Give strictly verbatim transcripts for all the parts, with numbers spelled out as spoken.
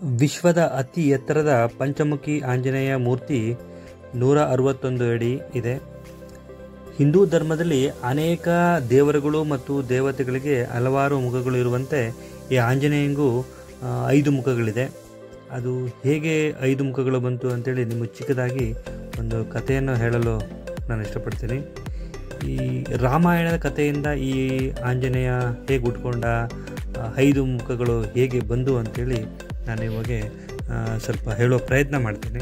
ವಿಶ್ವದ ಅತಿ ಎತ್ತರದ ಪಂಚಮುಖಿ ಆಂಜನೇಯ ಮೂರ್ತಿ ನೂರ ಅರವತ್ತೊಂದು ಅಡಿ ಇದೆ. ಹಿಂದೂ ಧರ್ಮದಲ್ಲಿ ಅನೇಕ ದೇವರುಗಳು ಮತ್ತು ದೇವತೆಗಳಿಗೆ ಹಲವಾರು ಮುಖಗಳು ಇರುವಂತೆ ಈ ಆಂಜನೇಯನಿಗೂ ಐದು ಮುಖಗಳಿದೆ. ಅದು ಹೇಗೆ ಐದು ಮುಖಗಳು ಬಂತು ಅಂತೇಳಿ ನಿಮಗೆ ಚಿಕ್ಕದಾಗಿ ಒಂದು ಕಥೆಯನ್ನು ಹೇಳಲು ನಾನು ಇಷ್ಟಪಡ್ತೀನಿ. ಈ ರಾಮಾಯಣದ ಕಥೆಯಿಂದ ಈ ಆಂಜನೇಯ ಹೇಗೆ ಉಟ್ಕೊಂಡ, ಐದು ಮುಖಗಳು ಹೇಗೆ ಬಂದು ಅಂತೇಳಿ ನಾನು ಇವಾಗ ಸ್ವಲ್ಪ ಹೇಳೋ ಪ್ರಯತ್ನ ಮಾಡ್ತೀನಿ.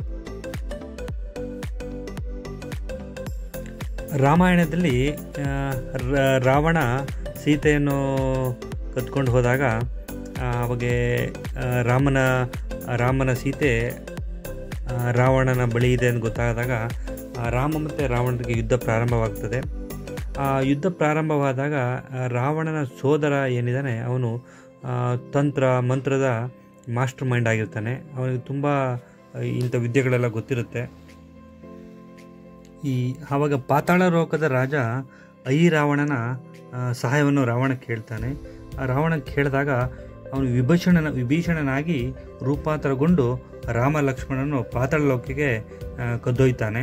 ರಾಮಾಯಣದಲ್ಲಿ ರಾವಣ ಸೀತೆಯನ್ನು ಕದ್ಕೊಂಡು ಹೋದಾಗ ಅವಾಗೆ ರಾಮನ ರಾಮನ ಸೀತೆ ರಾವಣನ ಬಳಿ ಇದೆ ಅಂತ ಗೊತ್ತಾದಾಗ ರಾಮ ಮತ್ತು ರಾವಣರಿಗೆ ಯುದ್ಧ ಪ್ರಾರಂಭವಾಗ್ತದೆ. ಆ ಯುದ್ಧ ಪ್ರಾರಂಭವಾದಾಗ ರಾವಣನ ಸೋದರ ಏನಿದ್ದಾನೆ ಅವನು ತಂತ್ರ ಮಂತ್ರದ ಮಾಸ್ಟರ್ ಮೈಂಡ್ ಆಗಿರ್ತಾನೆ. ಅವನಿಗೆ ತುಂಬ ಇಂಥ ವಿದ್ಯೆಗಳೆಲ್ಲ ಗೊತ್ತಿರುತ್ತೆ. ಈ ಆವಾಗ ಪಾತಾಳ ಲೋಕದ ರಾಜ ಐ ರಾವಣನ ಸಹಾಯವನ್ನು ರಾವಣ ಕೇಳ್ತಾನೆ. ಆ ರಾವಣ ಕೇಳಿದಾಗ ಅವನು ವಿಭೀಷಣನ ವಿಭೀಷಣನಾಗಿ ರೂಪಾಂತರಗೊಂಡು ರಾಮ ಲಕ್ಷ್ಮಣನು ಪಾತಾಳ ಲೋಕಕ್ಕೆ ಕದ್ದೊಯ್ತಾನೆ.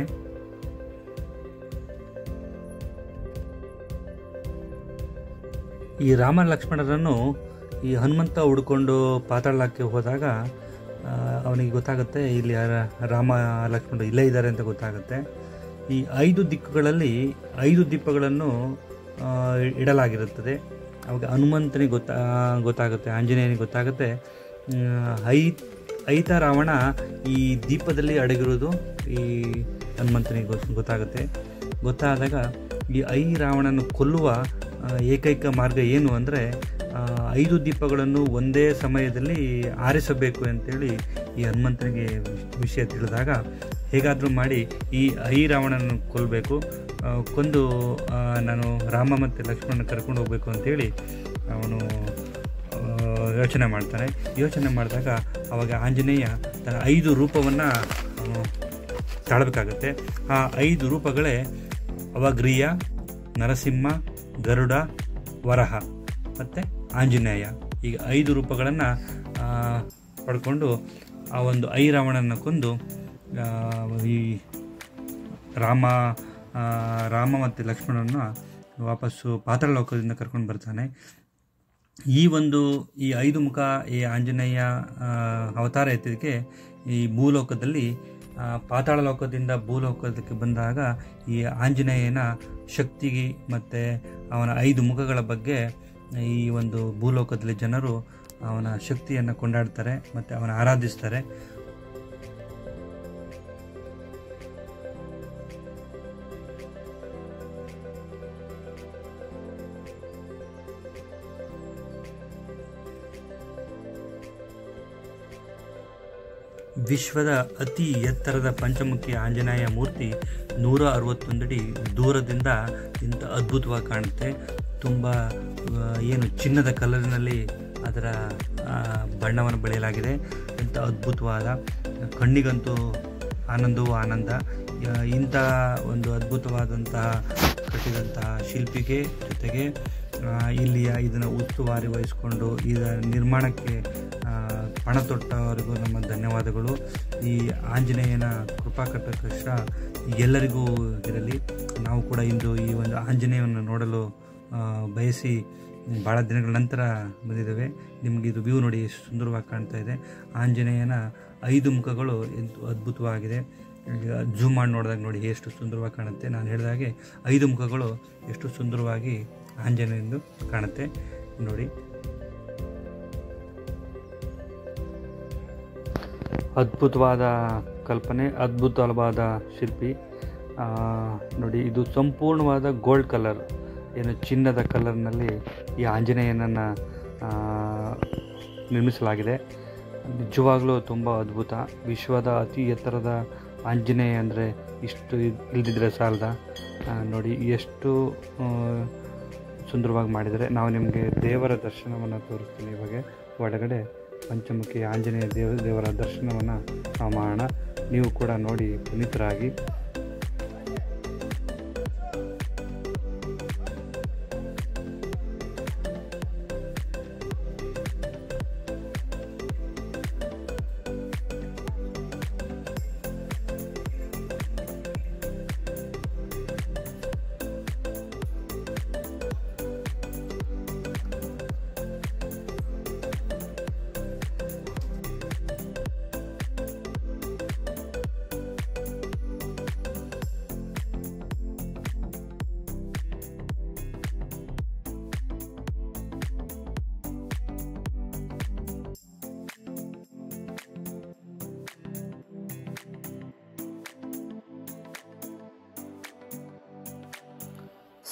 ಈ ರಾಮ ಲಕ್ಷ್ಮಣರನ್ನು ಈ ಹನುಮಂತ ಹುಡ್ಕೊಂಡು ಪಾತಾಳಕ್ಕೆ ಹೋದಾಗ ಅವನಿಗೆ ಗೊತ್ತಾಗುತ್ತೆ ಇಲ್ಲಿ ರಾಮ ಲಕ್ಷ್ಮಣರು ಇಲ್ಲೇ ಇದ್ದಾರೆ ಅಂತ ಗೊತ್ತಾಗುತ್ತೆ. ಈ ಐದು ದಿಕ್ಕುಗಳಲ್ಲಿ ಐದು ದೀಪಗಳನ್ನು ಇಡಲಾಗಿರುತ್ತದೆ. ಅವಾಗ ಹನುಮಂತನಿಗೆ ಗೊತ್ತಾ ಗೊತ್ತಾಗುತ್ತೆ ಆಂಜನೇಯನಿಗೆ ಗೊತ್ತಾಗುತ್ತೆ ಐ ಐತ ರಾವಣ ಈ ದೀಪದಲ್ಲಿ ಅಡಗಿರೋದು ಈ ಹನುಮಂತನಿಗೆ ಗೊತ್ತಾಗುತ್ತೆ. ಗೊತ್ತಾದಾಗ ಈ ಐ ರಾವಣನ ಕೊಲ್ಲುವ ಏಕೈಕ ಮಾರ್ಗ ಏನು ಅಂದರೆ ಐದು ದೀಪಗಳನ್ನು ಒಂದೇ ಸಮಯದಲ್ಲಿ ಆರಿಸಬೇಕು ಅಂತೇಳಿ ಈ ಹನುಮಂತನಿಗೆ ವಿಷಯ ತಿಳಿದಾಗ ಹೇಗಾದರೂ ಮಾಡಿ ಈ ಐ ರಾವಣನ ಕೊಲ್ಲಬೇಕು, ಕೊಂದು ನಾನು ರಾಮ ಮತ್ತು ಲಕ್ಷ್ಮಣನ ಕರ್ಕೊಂಡು ಹೋಗಬೇಕು ಅಂತೇಳಿ ಅವನು ಯೋಚನೆ ಮಾಡ್ತಾನೆ. ಯೋಚನೆ ಮಾಡಿದಾಗ ಆವಾಗ ಆಂಜನೇಯ ತನ್ನ ಐದು ರೂಪವನ್ನು ಅವನು ತಾಳಬೇಕಾಗತ್ತೆ. ಆ ಐದು ರೂಪಗಳೇ ಅವಗ್ರೀಯ, ನರಸಿಂಹ, ಗರುಡ, ವರಹ ಮತ್ತು ಆಂಜನೇಯ. ಈಗ ಐದು ರೂಪಗಳನ್ನು ಪಡ್ಕೊಂಡು ಆ ಒಂದು ಐ ರಾವಣನ ಕೊಂದು ಈ ರಾಮ ರಾಮ ಮತ್ತು ಲಕ್ಷ್ಮಣನ ವಾಪಸ್ಸು ಪಾತಾಳ ಲೋಕದಿಂದ ಕರ್ಕೊಂಡು ಬರ್ತಾನೆ. ಈ ಒಂದು ಈ ಐದು ಮುಖ ಈ ಆಂಜನೇಯ ಅವತಾರ ಎತ್ತಿದ್ದಕ್ಕೆ ಈ ಭೂಲೋಕದಲ್ಲಿ ಪಾತಾಳ ಲೋಕದಿಂದ ಭೂಲೋಕಕ್ಕೆ ಬಂದಾಗ ಈ ಆಂಜನೇಯನ ಶಕ್ತಿಗೆ ಮತ್ತು ಅವನ ಐದು ಮುಖಗಳ ಬಗ್ಗೆ ಈ ಒಂದು ಭೂಲೋಕದಲ್ಲಿ ಜನರು ಅವನ ಶಕ್ತಿಯನ್ನು ಕೊಂಡಾಡ್ತಾರೆ ಮತ್ತು ಅವನ ಆರಾಧಿಸ್ತಾರೆ. ವಿಶ್ವದ ಅತಿ ಎತ್ತರದ ಪಂಚಮುಖಿ ಆಂಜನೇಯ ಮೂರ್ತಿ ನೂರ ಅರವತ್ತೊಂದು ಅಡಿ ದೂರದಿಂದ ಇಂಥ ಅದ್ಭುತವಾಗಿ ಕಾಣುತ್ತೆ. ತುಂಬ ಏನು ಚಿನ್ನದ ಕಲರಿನಲ್ಲಿ ಅದರ ಬಣ್ಣವನ್ನು ಬಳೆಯಲಾಗಿದೆ. ಇಂಥ ಅದ್ಭುತವಾದ ಕಣ್ಣಿಗಂತೂ ಆನಂದವೂ ಆನಂದ. ಇಂಥ ಒಂದು ಅದ್ಭುತವಾದಂತಹ ಕಟ್ಟಿದಂತಹ ಶಿಲ್ಪಿಗೆ ಜೊತೆಗೆ ಇಲ್ಲಿಯ ಇದನ್ನು ಉಸ್ತುವಾರಿ ವಹಿಸಿಕೊಂಡು ಇದರ ನಿರ್ಮಾಣಕ್ಕೆ ಪಣ ತೊಟ್ಟವರಿಗೂ ನಮ್ಮ ಧನ್ಯವಾದಗಳು. ಈ ಆಂಜನೇಯನ ಕೃಪಾ ಕಟಾಕ್ಷ ಎಲ್ಲರಿಗೂ ಇರಲಿ. ನಾವು ಕೂಡ ಇಂದು ಈ ಒಂದು ಆಂಜನೇಯವನ್ನು ನೋಡಲು ಬಯಸಿ ಭಾಳ ದಿನಗಳ ನಂತರ ಬಂದಿದ್ದೇವೆ. ನಿಮಗೆ ಇದು ವ್ಯೂ ನೋಡಿ ಎಷ್ಟು ಸುಂದರವಾಗಿ ಕಾಣ್ತಾ ಇದೆ. ಆಂಜನೇಯನ ಐದು ಮುಖಗಳು ಎಂತೂ ಅದ್ಭುತವಾಗಿದೆ. ಜೂಮ್ ಮಾಡಿ ನೋಡಿದಾಗ ನೋಡಿ ಎಷ್ಟು ಸುಂದರವಾಗಿ ಕಾಣುತ್ತೆ. ನಾನು ಹೇಳಿದಾಗೆ ಐದು ಮುಖಗಳು ಎಷ್ಟು ಸುಂದರವಾಗಿ ಆಂಜನೇಯಂದು ಕಾಣುತ್ತೆ ನೋಡಿ. ಅದ್ಭುತವಾದ ಕಲ್ಪನೆ, ಅದ್ಭುತವಾದ ಶಿಲ್ಪಿ ನೋಡಿ. ಇದು ಸಂಪೂರ್ಣವಾದ ಗೋಲ್ಡ್ ಕಲರ್, ಏನು ಚಿನ್ನದ ಕಲರ್ನಲ್ಲಿ ಈ ಆಂಜನೇಯನನ್ನು ನಿರ್ಮಿಸಲಾಗಿದೆ. ನಿಜವಾಗಲೂ ತುಂಬ ಅದ್ಭುತ. ವಿಶ್ವದ ಅತಿ ಎತ್ತರದ ಆಂಜನೇಯ ಅಂದರೆ ಇಷ್ಟು ಇಲ್ದಿದ್ರೆ ಸಾಲದ ನೋಡಿ, ಎಷ್ಟು ಸುಂದರವಾಗಿ ಮಾಡಿದರೆ. ನಾವು ನಿಮಗೆ ದೇವರ ದರ್ಶನವನ್ನು ತೋರಿಸ್ತೀನಿ. ಇವಾಗ ಒಳಗಡೆ ಪಂಚಮುಖಿ ಆಂಜನೇಯ ದೇವ ದೇವರ ದರ್ಶನವನ್ನು ನಾವು ಮಾಡೋಣ. ನೀವು ಕೂಡ ನೋಡಿ ಪುನೀತರಾಗಿ.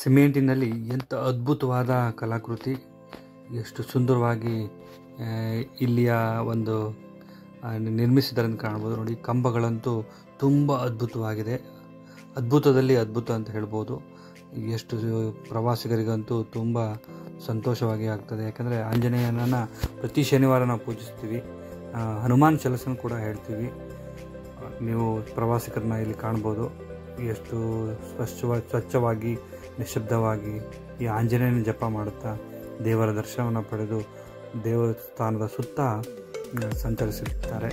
ಸಿಮೆಂಟಿನಲ್ಲಿ ಎಂಥ ಅದ್ಭುತವಾದ ಕಲಾಕೃತಿ, ಎಷ್ಟು ಸುಂದರವಾಗಿ ಇಲ್ಲಿಯ ಒಂದು ನಿರ್ಮಿಸಿದ್ದಾರೆ ಅಂತ ಕಾಣ್ಬೋದು. ನೋಡಿ, ಕಂಬಗಳಂತೂ ತುಂಬ ಅದ್ಭುತವಾಗಿದೆ. ಅದ್ಭುತದಲ್ಲಿ ಅದ್ಭುತ ಅಂತ ಹೇಳ್ಬೋದು. ಎಷ್ಟು ಪ್ರವಾಸಿಗರಿಗಂತೂ ತುಂಬ ಸಂತೋಷವಾಗಿ ಆಗ್ತದೆ. ಯಾಕಂದರೆ ಆಂಜನೇಯನನ್ನು ಪ್ರತಿ ಶನಿವಾರ ನಾವು ಪೂಜಿಸ್ತೀವಿ. ಹನುಮಾನ್ ಚಾಲೀಸನ ಕೂಡ ಹೇಳ್ತೀವಿ. ನೀವು ಪ್ರವಾಸಿಗರನ್ನ ಇಲ್ಲಿ ಕಾಣ್ಬೋದು. ಎಷ್ಟು ಸ್ವಚ್ಛವಾಗಿ ಸ್ವಚ್ಛವಾಗಿ ನಿಶಬ್ದವಾಗಿ ಈ ಆಂಜನೇಯನ ಜಪ ಮಾಡುತ್ತಾ ದೇವರ ದರ್ಶನವನ್ನು ಪಡೆದು ದೇವಸ್ಥಾನದ ಸುತ್ತ ಸಂಚರಿಸುತ್ತಾರೆ.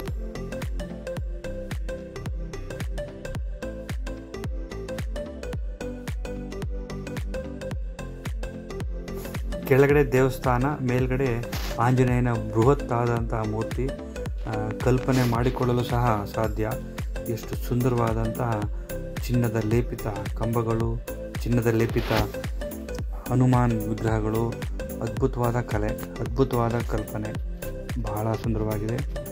ಕೆಳಗಡೆ ದೇವಸ್ಥಾನ, ಮೇಲ್ಗಡೆ ಆಂಜನೇಯನ ಬೃಹತ್ತಾದಂತಹ ಮೂರ್ತಿ. ಕಲ್ಪನೆ ಮಾಡಿಕೊಳ್ಳಲು ಸಹ ಸಾಧ್ಯ. ಎಷ್ಟು ಸುಂದರವಾದಂತಹ ಚಿನ್ನದ ಲೇಪಿತ ಕಂಬಗಳು, ಚಿನ್ನದ ಲೇಪಿತ ಹನುಮಾನ್ ವಿಗ್ರಹಗಳು. ಅದ್ಭುತವಾದ ಕಲೆ, ಅದ್ಭುತವಾದ ಕಲ್ಪನೆ, ಬಹಳ ಸುಂದರವಾಗಿದೆ.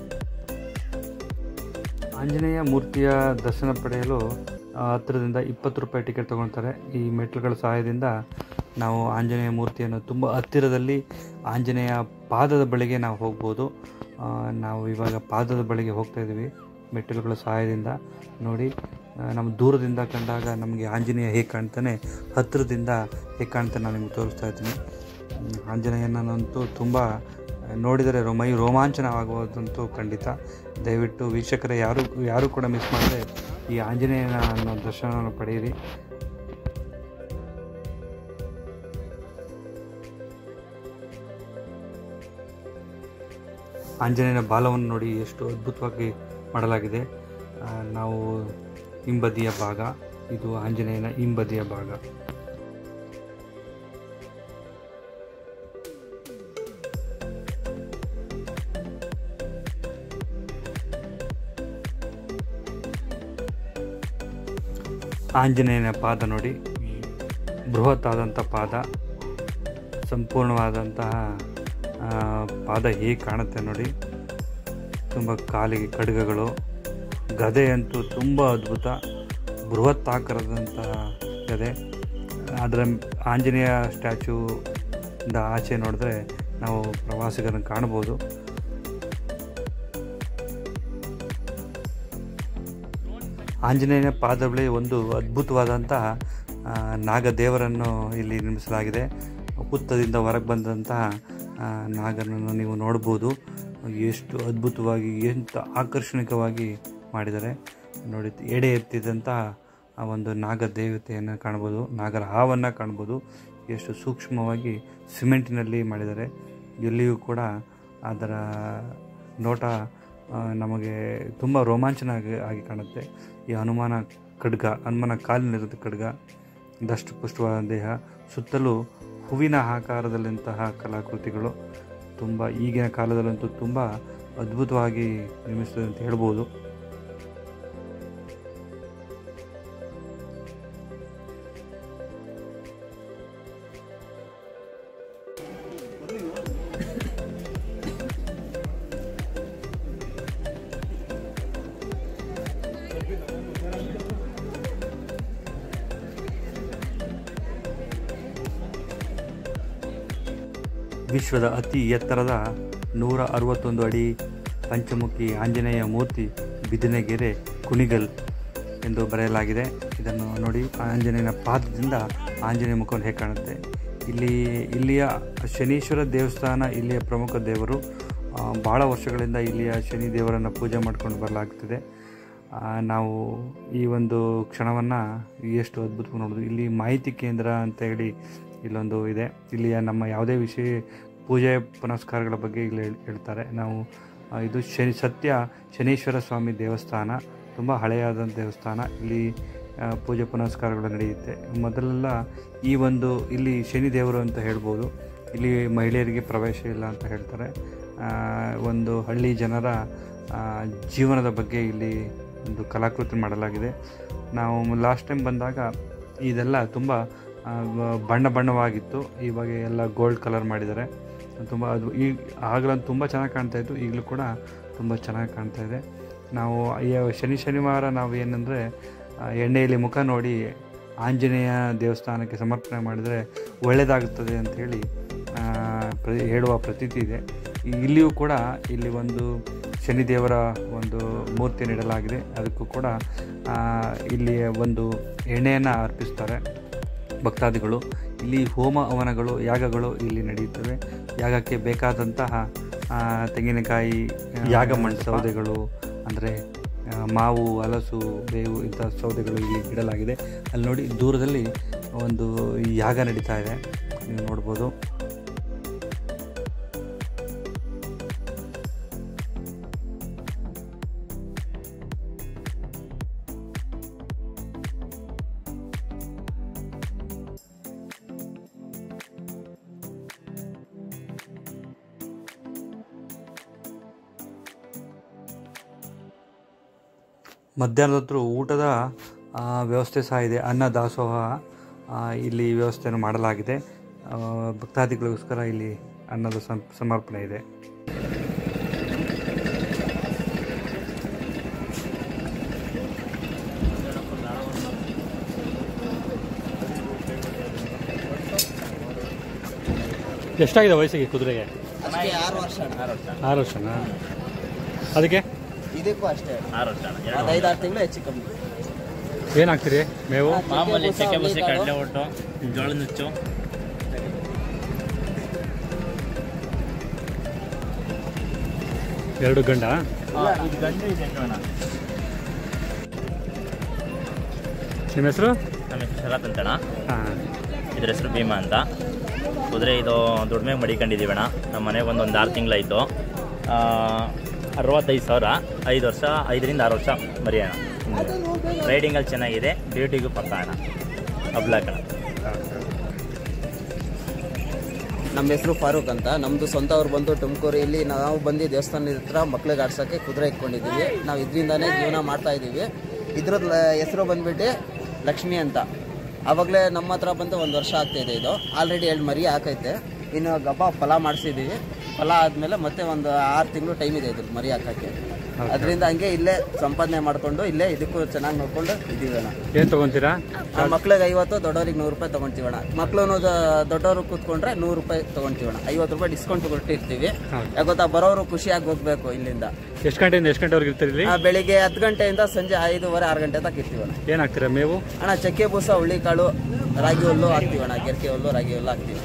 ಆಂಜನೇಯ ಮೂರ್ತಿಯ ದರ್ಶನ ಪಡೆಯಲು ಹತ್ತಿರದಿಂದ ಇಪ್ಪತ್ತು ರೂಪಾಯಿ ಟಿಕೆಟ್ ತೊಗೊಳ್ತಾರೆ. ಈ ಮೆಟ್ಲುಗಳ ಸಹಾಯದಿಂದ ನಾವು ಆಂಜನೇಯ ಮೂರ್ತಿಯನ್ನು ತುಂಬ ಹತ್ತಿರದಲ್ಲಿ ಆಂಜನೇಯ ಪಾದದ ಬಳಿಗೆ ನಾವು ಹೋಗ್ಬೋದು. ನಾವು ಇವಾಗ ಪಾದದ ಬಳಿಗೆ ಹೋಗ್ತಾ ಇದ್ದೀವಿ ಮೆಟ್ಟಿಲುಗಳ ಸಹಾಯದಿಂದ. ನೋಡಿ, ನಮ್ಮ ದೂರದಿಂದ ಕಂಡಾಗ ನಮಗೆ ಆಂಜನೇಯ ಹೇಗೆ ಕಾಣ್ತಾನೆ, ಹತ್ತಿರದಿಂದ ಹೇಗೆ ಕಾಣ್ತಾನೆ ನಾನು ನಿಮಗೆ ತೋರಿಸ್ತಾ ಇದ್ದೀನಿ. ಆಂಜನೇಯನಂತೂ ತುಂಬ ನೋಡಿದರೆ ಮೈ ರೋಮಾಂಚನವಾಗುವುದಂತೂ ಖಂಡಿತ. ದಯವಿಟ್ಟು ವೀಕ್ಷಕರೇ ಯಾರು ಯಾರು ಕೂಡ ಮಿಸ್ ಮಾಡದೆ ಈ ಆಂಜನೇಯನ ಅನ್ನೋ ದರ್ಶನವನ್ನು ಪಡೆಯಿರಿ. ಆಂಜನೇಯನ ಬಾಲವನ್ನು ನೋಡಿ ಎಷ್ಟು ಅದ್ಭುತವಾಗಿ ಮಾಡಲಾಗಿದೆ. ನಾವು ಹಿಂಬದಿಯ ಭಾಗ, ಇದು ಆಂಜನೇಯನ ಹಿಂಬದಿಯ ಭಾಗ. ಆಂಜನೇಯನ ಪಾದ ನೋಡಿ, ಬೃಹತ್ತಾದಂಥ ಪಾದ, ಸಂಪೂರ್ಣವಾದಂತಹ ಪಾದ ಹೇಗೆ ಕಾಣುತ್ತೆ ನೋಡಿ. ತುಂಬ ಕಾಲಿಗೆ ಖಡ್ಗಗಳು, ಗದೆ ಅಂತೂ ತುಂಬ ಅದ್ಭುತ, ಬೃಹತ್ ಆಕಾರದಂತಹ ಗದೆ. ಅದರ ಆಂಜನೇಯ ಸ್ಟ್ಯಾಚ್ಯೂದ ಆಚೆ ನೋಡಿದ್ರೆ ನಾವು ಪ್ರವಾಸಿಗರನ್ನು ಕಾಣ್ಬೋದು. ಆಂಜನೇಯನ ಪಾದ ಬಳಿ ಒಂದು ಅದ್ಭುತವಾದಂತಹ ನಾಗದೇವರನ್ನು ಇಲ್ಲಿ ನಿರ್ಮಿಸಲಾಗಿದೆ. ಹುತ್ತದಿಂದ ಹೊರಗೆ ಬಂದಂತಹ ನಾಗನನ್ನು ನೀವು ನೋಡ್ಬೋದು. ಎಷ್ಟು ಅದ್ಭುತವಾಗಿ, ಎಂಥ ಆಕರ್ಷಣಿಕವಾಗಿ ಮಾಡಿದ್ದಾರೆ ನೋಡಿ. ಎಡೆ ಎತ್ತಿದಂತಹ ಆ ಒಂದು ನಾಗ ದೇವತೆಯನ್ನು ಕಾಣ್ಬೋದು, ನಾಗರ ಹಾವನ್ನು ಕಾಣ್ಬೋದು. ಎಷ್ಟು ಸೂಕ್ಷ್ಮವಾಗಿ ಸಿಮೆಂಟಿನಲ್ಲಿ ಮಾಡಿದ್ದಾರೆ. ಎಲ್ಲಿಯೂ ಕೂಡ ಅದರ ನೋಟ ನಮಗೆ ತುಂಬ ರೋಮಾಂಚನ ಆಗಿ ಆಗಿ ಕಾಣುತ್ತೆ. ಈ ಹನುಮಾನ ಖಡ್ಗ, ಹನುಮನ ಕಾಲಿನಿರುತ್ತೆ ಖಡ್ಗ, ದಷ್ಟಪುಷ್ಟವಾದ ದೇಹ, ಸುತ್ತಲೂ ಹೂವಿನ ಆಕಾರದಲ್ಲಂತಹ ಕಲಾಕೃತಿಗಳು. ತುಂಬ ಈಗಿನ ಕಾಲದಲ್ಲಂತೂ ತುಂಬ ಅದ್ಭುತವಾಗಿ ನಿರ್ಮಿಸಿದೆ ಅಂತ ಹೇಳ್ಬೋದು. ವಿಶ್ವದ ಅತಿ ಎತ್ತರದ ನೂರ ಅರವತ್ತೊಂದು ಅಡಿ ಪಂಚಮುಖಿ ಆಂಜನೇಯ ಮೂರ್ತಿ ಬಿದಿನಗೆರೆ ಕುಣಿಗಲ್ ಎಂದು ಬರೆಯಲಾಗಿದೆ. ಇದನ್ನು ನೋಡಿ, ಆಂಜನೇಯನ ಪಾದದಿಂದ ಆಂಜನೇಯ ಮುಖವನ್ನು ಹೇಗೆ ಕಾಣುತ್ತೆ. ಇಲ್ಲಿ ಇಲ್ಲಿಯ ಶನೀಶ್ವರ ದೇವಸ್ಥಾನ ಇಲ್ಲಿಯ ಪ್ರಮುಖ ದೇವರು. ಭಾಳ ವರ್ಷಗಳಿಂದ ಇಲ್ಲಿಯ ಶನಿ ದೇವರನ್ನು ಪೂಜೆ ಮಾಡಿಕೊಂಡು ಬರಲಾಗ್ತಿದೆ. ನಾವು ಈ ಒಂದು ಕ್ಷಣವನ್ನು ಎಷ್ಟು ಅದ್ಭುತವಾಗಿ ನೋಡೋದು. ಇಲ್ಲಿ ಮಾಹಿತಿ ಕೇಂದ್ರ ಅಂತ ಹೇಳಿ ಇಲ್ಲೊಂದು ಇದೆ. ಇಲ್ಲಿಯ ನಮ್ಮ ಯಾವುದೇ ವಿಷಯ ಪೂಜೆ ಪುನಸ್ಕಾರಗಳ ಬಗ್ಗೆ ಇಲ್ಲಿ ಹೇಳ್ತಾರೆ. ನಾವು ಇದು ಶನಿ ಸತ್ಯ ಶನೀಶ್ವರ ಸ್ವಾಮಿ ದೇವಸ್ಥಾನ, ತುಂಬ ಹಳೆಯಾದ ದೇವಸ್ಥಾನ. ಇಲ್ಲಿ ಪೂಜೆ ಪುನಸ್ಕಾರಗಳು ನಡೆಯುತ್ತೆ. ಮೊದಲೆಲ್ಲ ಈ ಒಂದು ಇಲ್ಲಿ ಶನಿ ದೇವರು ಅಂತ ಹೇಳ್ಬೋದು. ಇಲ್ಲಿ ಮಹಿಳೆಯರಿಗೆ ಪ್ರವೇಶ ಇಲ್ಲ ಅಂತ ಹೇಳ್ತಾರೆ. ಒಂದು ಹಳ್ಳಿ ಜನರ ಜೀವನದ ಬಗ್ಗೆ ಇಲ್ಲಿ ಒಂದು ಕಲಾಕೃತಿ ಮಾಡಲಾಗಿದೆ. ನಾವು ಲಾಸ್ಟ್ ಟೈಮ್ ಬಂದಾಗ ಇದೆಲ್ಲ ತುಂಬ ಬಣ್ಣ ಬಣ್ಣವಾಗಿತ್ತು. ಇವಾಗ ಎಲ್ಲ ಗೋಲ್ಡ್ ಕಲರ್ ಮಾಡಿದ್ದಾರೆ. ತುಂಬ ಅದು ಈ ಆಗಲಂತೂ ತುಂಬ ಚೆನ್ನಾಗಿ ಕಾಣ್ತಾಯಿತ್ತು, ಈಗಲೂ ಕೂಡ ತುಂಬ ಚೆನ್ನಾಗಿ ಕಾಣ್ತಾ ಇದೆ. ನಾವು ಶನಿ ಶನಿವಾರ ನಾವು ಏನಂದರೆ ಎಣ್ಣೆಯಲ್ಲಿ ಮುಖ ನೋಡಿ ಆಂಜನೇಯ ದೇವಸ್ಥಾನಕ್ಕೆ ಸಮರ್ಪಣೆ ಮಾಡಿದರೆ ಒಳ್ಳೆಯದಾಗುತ್ತದೆ ಅಂಥೇಳಿ ಪ್ರ ಹೇಳುವ ಪ್ರತೀತಿ ಇದೆ. ಇಲ್ಲಿಯೂ ಕೂಡ ಇಲ್ಲಿ ಒಂದು ಶನಿದೇವರ ಒಂದು ಮೂರ್ತಿ ನೀಡಲಾಗಿದೆ. ಅದಕ್ಕೂ ಕೂಡ ಇಲ್ಲಿ ಒಂದು ಎಣ್ಣೆಯನ್ನು ಅರ್ಪಿಸ್ತಾರೆ ಭಕ್ತಾದಿಗಳು. ಇಲ್ಲಿ ಹೋಮ ಹವನಗಳು ಯಾಗಗಳು ಇಲ್ಲಿ ನಡೆಯುತ್ತವೆ. ಯಾಗಕ್ಕೆ ಬೇಕಾದಂತಹ ತೆಂಗಿನಕಾಯಿ, ಯಾಗ ಮಂಡ ಸೌದೆಗಳು ಅಂದರೆ ಮಾವು, ಹಲಸು, ಬೇವು ಇಂಥ ಸೌದೆಗಳು ಇಲ್ಲಿ ಇಡಲಾಗಿದೆ. ಅಲ್ಲಿ ನೋಡಿ ದೂರದಲ್ಲಿ ಒಂದು ಯಾಗ ನಡೀತಾ ಇದೆ, ನೀವು ನೋಡ್ಬೋದು. ಮಧ್ಯಾಹ್ನದ ಹೊತ್ತು ಊಟದ ವ್ಯವಸ್ಥೆ ಸಹ ಇದೆ. ಅನ್ನ ದಾಸೋಹ ಇಲ್ಲಿ ವ್ಯವಸ್ಥೆಯನ್ನು ಮಾಡಲಾಗಿದೆ. ಭಕ್ತಾದಿಗಳಿಗೋಸ್ಕರ ಇಲ್ಲಿ ಅನ್ನದ ಸಮರ್ಪಣೆ ಇದೆ. ಎಷ್ಟಾಗಿದೆ ವಯಸ್ಸಿಗೆ ಕುದುರೆಗೆ? ಆರು ವರ್ಷ ಆರು ವರ್ಷನಾ? ಅದಕ್ಕೆ ಇದಕ್ಕೂ ಅಷ್ಟೇ ಆರು ವರ್ಷ, ಐದಾರು ತಿಂಗಳು ಹೆಚ್ಚು ಕಮ್ಮಿ. ಏನು ಹಾಕ್ತೀರಿ ಮೇವು? ಮಾಮೂಲಿ ಚಕ್ಕೆ ಬಸಿ, ಕಡಲೆ ಒಟ್ಟು, ಜೋಳ ನುಚ್ಚು. ಎರಡು ಗಂಡ ಇದು ಗಂಡು ಇದೆ ಅಣ್ಣ. ನಿಮ್ಮ ಹೆಸರು? ನಮ್ಮ ಹೆಸರು ಶರತ್ ಅಂತಣ್ಣ. ಹಾಂ. ಇದ್ರ ಹೆಸರು ಭೀಮಾ ಅಂತ. ಕುದುರೆ ಇದು ದುಡಿಮೆಗೆ ಮಡಿಕೊಂಡಿದ್ದೀವಿ ಅಣ್ಣ. ನಮ್ಮ ಮನೆಗೆ ಒಂದು ಒಂದು ಆರು ತಿಂಗಳಾಯಿತು. ಅರವತ್ತೈದು ಸಾವಿರ, ಐದು ವರ್ಷ, ಐದರಿಂದ ಆರು ವರ್ಷ ಮರಿ ಅಣ್ಣ. ರೈಡಿಂಗಲ್ಲಿ ಚೆನ್ನಾಗಿದೆ, ಬ್ಯೂಟಿಗೂ ಪಕ್ಕ ಅಣ್ಣ. ಅಬ್ಲಾಕ್ ಅಣ್ಣ. ನಮ್ಮ ಹೆಸರು ಫಾರೂಕ್ ಅಂತ. ನಮ್ಮದು ಸ್ವಂತ ಅವ್ರು ಬಂದು ತುಮಕೂರಿಯಲ್ಲಿ ನಾವು ಬಂದು ದೇವಸ್ಥಾನದ ಹತ್ರ ಮಕ್ಳಿಗೆ ಆಡ್ಸೋಕ್ಕೆ ಕುದುರೆ ಇಟ್ಕೊಂಡಿದ್ದೀವಿ. ನಾವು ಇದರಿಂದಾನೇ ಜೀವನ ಮಾಡ್ತಾ ಇದ್ದೀವಿ. ಇದ್ರದ್ದು ಹೆಸರು ಬಂದುಬಿಟ್ಟು ಲಕ್ಷ್ಮಿ ಅಂತ. ಆವಾಗಲೇ ನಮ್ಮ ಹತ್ರ ಬಂದು ಒಂದು ವರ್ಷ ಆಗ್ತಾಯಿದೆ. ಇದು ಆಲ್ರೆಡಿ ಎರಡು ಮರಿ ಹಾಕೈತೆ. ಇನ್ನು ಗಬ್ಬ ಫಲ ಮಾಡಿಸಿದ್ದೀವಿ. ಫಲ ಆದಮೇಲೆ ಮತ್ತೆ ಒಂದು ಆರು ತಿಂಗಳು ಟೈಮ್ ಇದೆ ಇದ್ರ ಮರಿ ಹಾಕೋಕ್ಕೆ. ಅದರಿಂದ ಹಂಗೆ ಇಲ್ಲೇ ಸಂಪಾದನೆ ಮಾಡಿಕೊಂಡು ಇಲ್ಲೇ ಇದಕ್ಕೂ ಚೆನ್ನಾಗಿ ನೋಡ್ಕೊಂಡು ಇದ್ದೀವಿ ಅಣ್ಣ. ಏನು ತೊಗೊತೀರಾ? ಮಕ್ಳಿಗೆ ಐವತ್ತು, ದೊಡ್ಡವ್ರಿಗೆ ನೂರು ರೂಪಾಯಿ ತೊಗೊತೀವಣ್ಣ. ಮಕ್ಳು ದೊಡ್ಡವರು ಕೂತ್ಕೊಂಡ್ರೆ ನೂರು ರೂಪಾಯಿ ತೊಗೊತೀವಣ್ಣ. ಐವತ್ತು ರೂಪಾಯಿ ಡಿಸ್ಕೌಂಟ್ ಕೊಟ್ಟಿರ್ತೀವಿ. ಯಾಗೊತ್ತಾ ಬರೋರು ಖುಷಿಯಾಗಿ ಹೋಗ್ಬೇಕು ಇಲ್ಲಿಂದ. ಎಷ್ಟು ಗಂಟೆಯಿಂದ ಎಷ್ಟು ಗಂಟೆವರೆಗೆ ಇರ್ತೀರಿ? ಬೆಳಿಗ್ಗೆ ಹತ್ತು ಗಂಟೆಯಿಂದ ಸಂಜೆ ಐದೂವರೆ ಆರು ಗಂಟೆ ತನಕ ಇರ್ತೀವಣ್ಣ. ಏನು ಹಾಕ್ತೀರಾ ಮೇವು? ಅಣ್ಣ ಚಕ್ಕೆ ಬೂಸ, ಹುಳ್ಳಿಕಾಳು, ರಾಗಿ ಹುಲ್ಲು ಹಾಕ್ತೀವಣ್ಣ. ಗೆರ್ಕೆ ಹುಲ್ಲು, ರಾಗಿ ಹುಲ್ಲು ಹಾಕ್ತೀವಿ.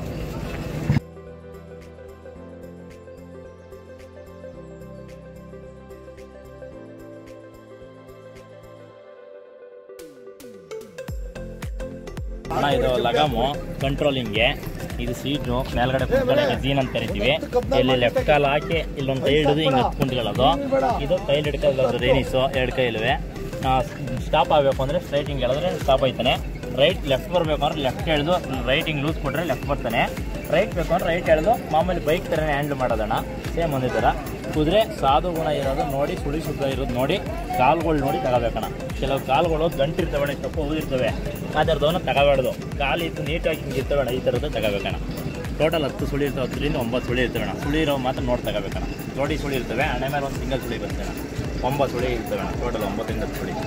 ಅಣ್ಣ ಇದು ಲಗಾಮು ಕಂಟ್ರೋಲಿಂಗ್ಗೆ. ಇದು ಸೀಟು ಮೇಲ್ಗಡೆ ಕುತ್ಕೊಳ್ಳೋಕೆ ಜೀನ್ ಅಂತ ಕರಿತೀವಿ. ಇಲ್ಲಿ ಲೆಫ್ಟ್ ಕಾಲು ಹಾಕಿ ಇಲ್ಲೊಂದು ಕೈ ಹಿಡಿದು ಹಿಂಗೆ ಕುಂತ್ಕೊಳ್ಳೋದು. ಇದು ಕೈಲಿ ಹಿಡ್ಕೊಳ್ಳೋದು ರೇನಿಸು, ಎರಡು ಕೈ ಇಲ್ವೇ. ಸ್ಟಾಪ್ ಆಗಬೇಕು ಅಂದರೆ ಸ್ಟ್ರೈಟ್ ಹಿಂಗೆ ಹೇಳಿದ್ರೆ ಸ್ಟಾಪ್ ಆಯ್ತಾನೆ. ರೈಟ್ ಲೆಫ್ಟ್ ಬರಬೇಕು ಅಂದ್ರೆ ಲೆಫ್ಟ್ ಎಳೆದು ರೈಟ್ ಹಿಂಗೆ ಲೂಸ್ ಕೊಟ್ಟರೆ ಲೆಫ್ಟ್ ಬರ್ತಾನೆ. ರೈಟ್ ಬೇಕು ಅಂದ್ರೆ ರೈಟ್ ಎಳೆದು ಮಾಮೂಲಿ ಬೈಕ್ ಥರನೇ ಹ್ಯಾಂಡ್ಲ್ ಮಾಡೋದಣ್ಣ. ಸೇಮ್ ಒಂದೇ ಥರ. ಕುದುರೆ ಸಾಧು ಗುಣ ಇರೋದು ನೋಡಿ, ಸುಳಿ ಸುತ್ತ ಇರೋದು ನೋಡಿ, ಕಾಲುಗಳು ನೋಡಿ ತಗೋಬೇಕಣ್ಣ. ಕೆಲವು ಕಾಲುಗಳು ಗಂಟಿರ್ತವೆ, ತಪ್ಪು ಹೋಗಿರ್ತವೆ. ಆ ಥರದವನ್ನ ತಗೋಬಾರ್ದು. ಕಾಲು ಇತ್ತು ನೀಟಾಗಿ ಹಿಂಗೆ ಇರ್ತವೆ ಅಣ್ಣ. ಈ ಥರದ್ದು ತಗೋಬೇಕಣ್ಣ. ಟೋಟಲ್ ಹತ್ತು ಸುಳಿ ಇರ್ತವೆ. ಹತ್ತರಿಂದ ಒಂಬತ್ತು ಸುಳಿ ಇರ್ತವೆ ಅಣ್ಣ. ಸುಳಿ ಇರೋ ಮಾತ್ರ ನೋಡಿ ತಗೋಬೇಕಣ್ಣ. ಜೋಡಿ ಸುಳಿ ಇರ್ತವೆ. ಹಣೆ ಮೇಲೆ ಒಂದು ಸಿಂಗಲ್ ಸುಳಿ ಬರ್ತವೆ ಅಣ್ಣ. ಒಂಬತ್ತು ಸುಳಿ ಇರ್ತವೆ ಅಣ್ಣ. ಟೋಟಲ್ ಒಂಬತ್ತರಿಂದ ಹತ್ತು ಸುಳಿ.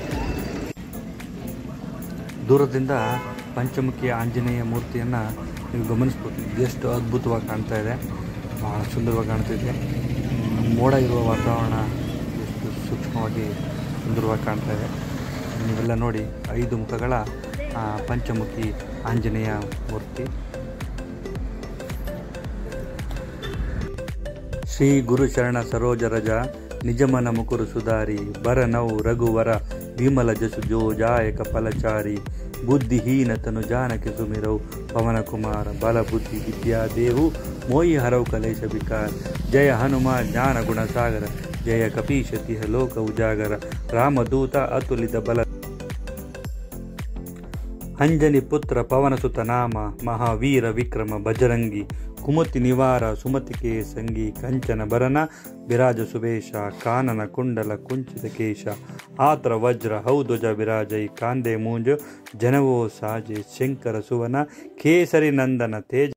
ದೂರದಿಂದ ಪಂಚಮುಖಿ ಆಂಜನೇಯ ಮೂರ್ತಿಯನ್ನು ನೀವು ಗಮನಿಸ್ಬೋದು. ಎಷ್ಟು ಅದ್ಭುತವಾಗಿ ಕಾಣ್ತಾ ಇದೆ, ಭಾಳ ಸುಂದರವಾಗಿ ಕಾಣ್ತಿದೆ. ಮೋಡ ಇರುವ ವಾತಾವರಣ ಎಷ್ಟು ಸೂಕ್ಷ್ಮವಾಗಿ ಸುಂದರವಾಗಿ ಕಾಣ್ತಾ ಇದೆ. ನೀವೆಲ್ಲ ನೋಡಿ, ಐದು ಮುಖಗಳ ಪಂಚಮುಖಿ ಆಂಜನೇಯ ಮೂರ್ತಿ. ಶ್ರೀ ಗುರು ಶರಣ ಸರೋಜ ರಜ ನಿಜಮನ ಮುಕುರು ಸುಧಾರಿ ಬರ ನೌ ರಘುವರ ವಿಮಲ ಜಸು ಜೋ ಜಾಯಕ ಫಲಚಾರಿ ಬುದ್ಧಿಹೀನ ತನು ಜಾನಕಿ ಸುಮಿರೌ ಪವನ ಕುಮಾರ ಬಲ ಬುದ್ಧಿ ವಿದ್ಯಾ ದೇವು ಮೋಯಿ ಹರವು ಕಲೇಶ ವಿಕಾರ ಜಯ ಹನುಮ ಜ್ಞಾನ ಗುಣ ಸಾಗರ ಜಯ ಕಪೀಶ ತಿಹ ಲೋಕ ಉಜಾಗರ ರಾಮದೂತ ಅತುಲಿತ ಬಲ ಅಂಜನಿ ಪುತ್ರ ಪವನಸುತ ನಾಮ ಮಹಾವೀರ ವಿಕ್ರಮ ಬಜರಂಗಿ ಕುಮತಿ ನಿವಾರ ಸುಮತಿಕೆ ಸಂಗಿ ಕಂಚನ ಭರನ ವಿರಾಜ ಸುಬೇಶ ಕಾನನ ಕುಂಡಲ ಕುಂಚಿತ ಕೇಶ ಆತ್ರ ವಜ್ರ ಹೌಧ್ವಜ ವಿರಾಜೈ ಕಾಂದೆ ಮೂಂಜ ಜನವೋ ಸಾಜೆ ಶಂಕರ ಸುವನ ಕೇಸರಿ ನಂದನ ತೇಜ